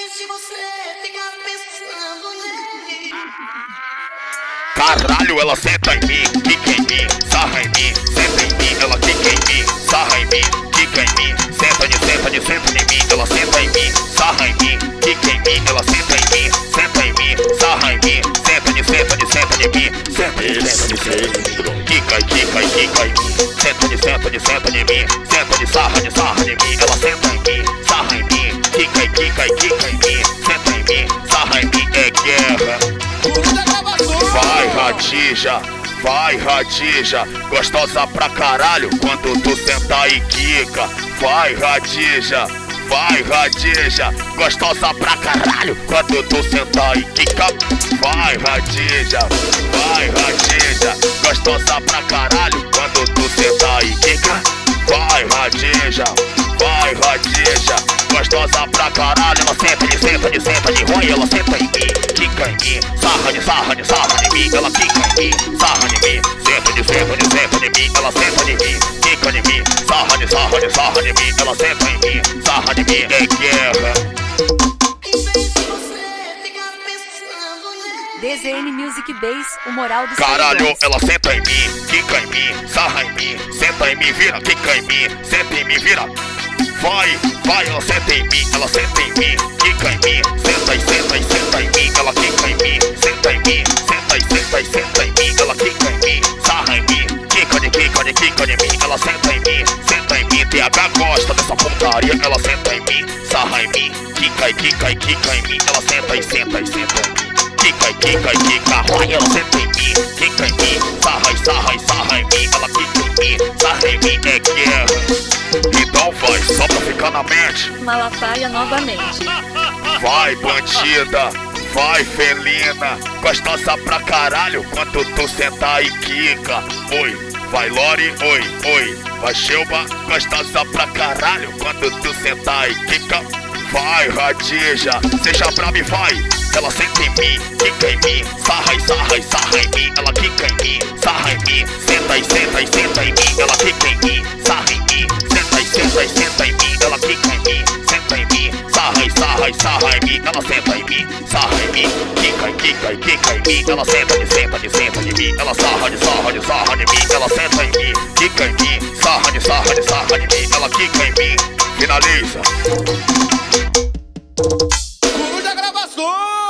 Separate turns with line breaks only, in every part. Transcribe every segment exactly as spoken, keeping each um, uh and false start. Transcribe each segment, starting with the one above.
se você ficar pensando nele.
Caralho, ela senta em mim, quica em mim, sarra em mim, senta em mim, ela quica em mim, sarra em mim, quica em mim, senta de, senta de, senta em mim, ela senta em mim, sarra em mim, quica em mim, ela senta em mim, senta em mim, sarra em mim, senta de, senta de, senta de mim, senta de, senta de, senta de mim, quica e quica e quica em mim, senta de, senta de, senta de mim, senta de, sarra de, sarra de mim, ela senta em mim, sarra em mim, quica e quica e quica em mim, senta em mim, sarra em mim, é guerra. Vai, Radija, vai, Radija, gostosa pra caralho quando tu senta e quica. Vai, Radija, vai, Radija, gostosa pra caralho quando tu senta e quica. Vai, Radija, vai, Radija, gostosa pra caralho quando tu senta e quica. Vai, Radija, vai, Radija, gostosa pra caralho. Ela senta de, senta de, senta de ruim, ela senta em mim, quica em mim, sarra de, sarra de, sarra de mim, ela quica em mim, sarra de mim, senta de, senta de, senta de mim, ela senta de mim, quica de mim, sarra de, sarra de, sarra de mim, ela senta em mim, sarra de mim, é guerra.
D Z N Music Base, o moral do
caralho, ela senta em mim, quica em mim, sarra em mim, senta em mim, vira, quica em mim, senta em mim, vira. Vai, vai, ela senta em mim, ela senta em mim, quica em mim, senta e senta e senta em mim, ela quica em mim, senta em mim, senta e senta e senta em mim, ela quica em mim, sarra em mim, quica de, quica de, quica de mim, ela senta em mim, senta em mim, T H gosta dessa putaria, ela senta em mim, sarra em mim, quica e quica e quica em mim, ela senta e senta e senta em mim. Quica e quica e quica, vai, ela senta em mim, quica em mim, sarra e sarra e sarra em mim, ela quica em mim, sarra em mim, é guerra. Então vai, só pra ficar na mente.
Malafaia novamente.
Vai, bandida, vai, felina, gostosa pra caralho quando tu senta e quica. Oi, vai, Lori, oi, oi, vai, Shelba, gostosa pra caralho quando tu senta e quica. Vai, Radija, seja brava e vai. Ela senta em mim, quica em mim, sarra e sarra e sarra em mim, ela quica em mim, sarra em mim, senta e senta e senta em mim, ela quica em mim, sarra em mim, senta e senta e senta em mim, ela quica em mim, senta em mim, sarra e sarra e sarra em mim, ela senta em mim, sarra em mim, quica e quica e quica em mim, ela senta de, senta de, senta de mim, ela sarra de, sarra de, sarra de mim, ela senta em mim, quica em mim, sarra de, sarra de, sarra de mim, ela quica em mim, finaliza.
Coruja Gravações!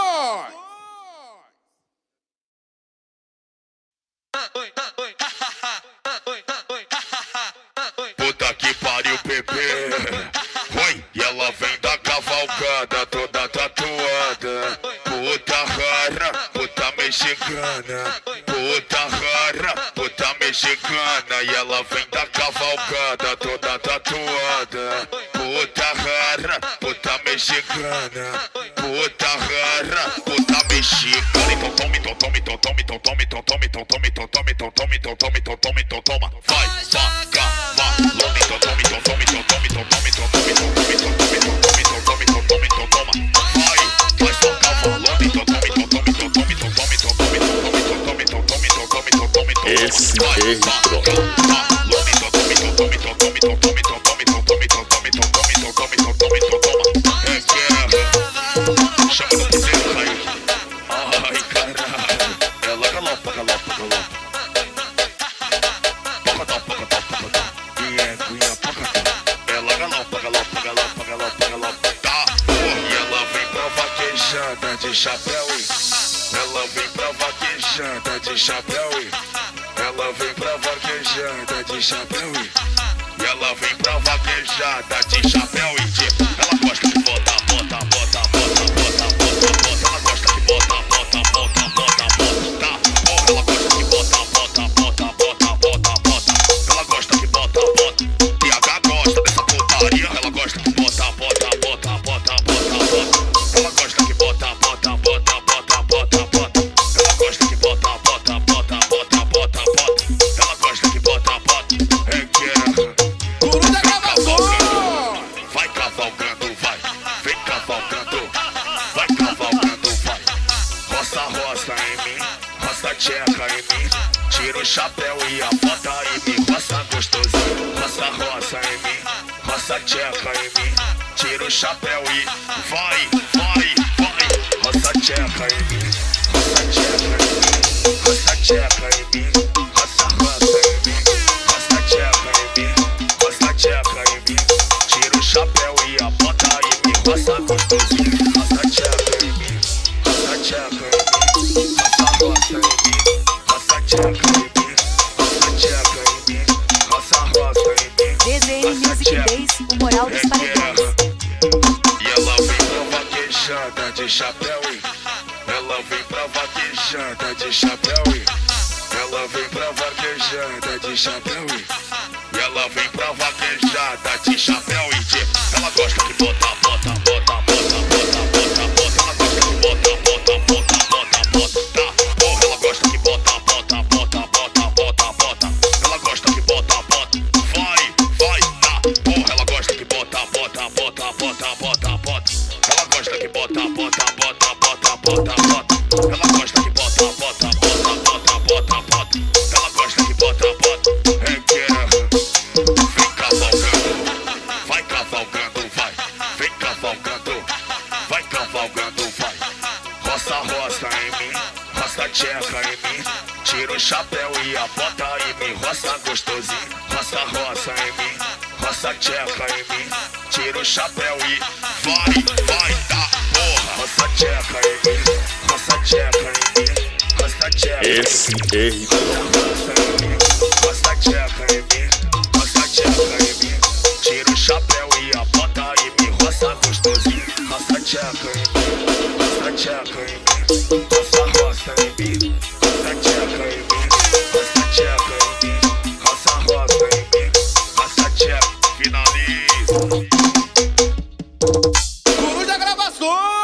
Puta que pariu, bebê. Oi, e ela vem da cavalgada, toda tatuada. Puta rara, puta mexicana. Puta rara, puta mexicana. E ela vem da cavalgada, toda tatuada. Puta rara, puta mexicana. Puta rara, puta mexicana. Então tome, então tome, então tome, então tome, então tome, então tome, então tome, então tome, então tome, então tome, então toma. Vai, vaca, vai, então tome, então tome, então tome, então tome, então tome, então tome, então tome, então tome, então tome, então tome, então toma. Vai, vai só cavalando, então tome, então tome, então tome, então tome, então tome, então tome, então tome, então tome, então tome, então tome, então tome.
Esse é
então tome, então tome, então tome, então tome, então tome, então tome, então tome, então tome, então tome, então tome, então tome, então toma. É guerra. Chama no poder, aí. Ai, caralho. Ela galopa, galopa, galopa. Pocotó, pocotó, pocotó. Guinha, guinha, pocotó. Ela galopa, galopa, galopa, galopa, galopa. Tá, e ela vem pra vaquejada de chapéu. Ela vem pra vaquejada de chapéu. Ela vem pra vaquejada de chapéu. E ela vem pra vaquejada de chapéu e de. Ela gosta de bota, bota, bota, bota, bota, bota, bota. Ela gosta de bota, bota, bota, bota, bota. Tá, porra, ela gosta de bota, bota, bota, bota, bota, bota. Ela gosta de bota, bota. T H gosta dessa putaria. Ela gosta de bota, bota, bota, bota, bota, bota. Ela gosta de bota, bota, bota, bota, bota, bota. Ela gosta de bota, bota, bota, bota, bota, bota. Ela gosta de bota, bota. É guerra.
Coruja Gravações!
Vai cavalgando, vai, vem cavalgando, vai cavalgando, vai. Roça, roça em mim, roça tcheca em mim. Tira o chapéu e a bota em mim, roça gostosinho. Roça, roça em mim, roça tcheca em mim. Tira o chapéu e vai, vai. roça gostosinho, roça tcheca em mim, roça tcheca em mim, roça roça em mim, roça tcheca em mim, roça tcheca em mim, roça roça em mim.
D Z N Music Base, o moral dos paredões.
E ela vem pra vaquejada de chapéu e ela vem pra vaquejada de chapéu e ela vem pra vaquejada de chapéu e ela vem pra vaquejada de chapéu e de ela gosta que bota, bota, bota, bota, bota, bota, bota. Ela gosta que bota, bota, bota, bota, bota, tá? Porra, ela gosta que bota, bota, bota, bota, bota, bota. Ela gosta que bota, bota, vai, vai, tá? Porra, ela gosta que bota, bota, bota, bota, bota, bota. Ela gosta que bota, bota, bota, bota, bota, bota. Ela gosta que bota, bota, bota, bota, bota, bota. Ela gosta que bota, bota. É guerra. Vem cavalgando, vai cavalgando, vai. Vem cavalgando, vai cavalgando, vai. Roça, roça em mim, roça tcheca em mim. Tira o chapéu e a bota em mim. Roça gostosinho, roça, roça em mim. Roça tcheca em mim. Tira o chapéu e vai, vai, tá, porra. Roça tcheca em mim, roça tcheca em mim. Roça tcheca em mim.
S R
Roça tcheca em mim, roça tcheca em mim. Tira o chapéu e a bota em mim. Roça gostosinho, roça tcheca em mim. Roça tcheca em mim, roça roça em mim. Roça tcheca em mim, roça tcheca em mim. Roça roça em mim, roça tcheca. Finaliza.
Coruja Gravações.